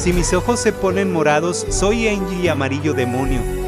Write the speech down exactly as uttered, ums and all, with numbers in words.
Si mis ojos se ponen morados, soy Angie Amarillo Demonio.